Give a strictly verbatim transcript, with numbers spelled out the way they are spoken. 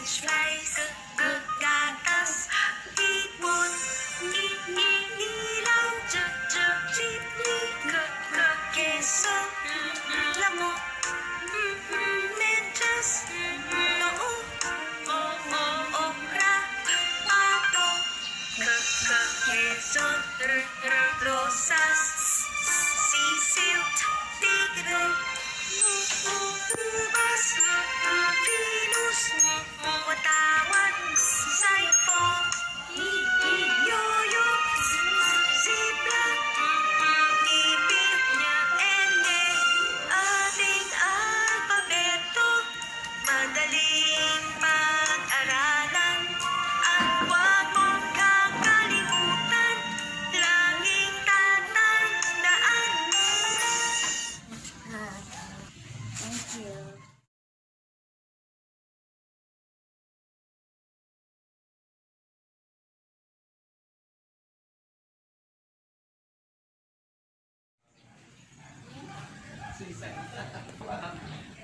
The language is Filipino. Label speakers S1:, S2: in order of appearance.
S1: fries, gatas, hipon, inilang, jeepney, keso, lamok, medyas, noo, okra, pato, keso, rosas, sisiw, tigre, ubas, Venus, watawat, saipo, yoyo, zebra, pipi, ene, ating alpabeto, madaling pag-aralan, at huwag mong kakalimutan, laging tatandaan. Thank you.
S2: Suicide.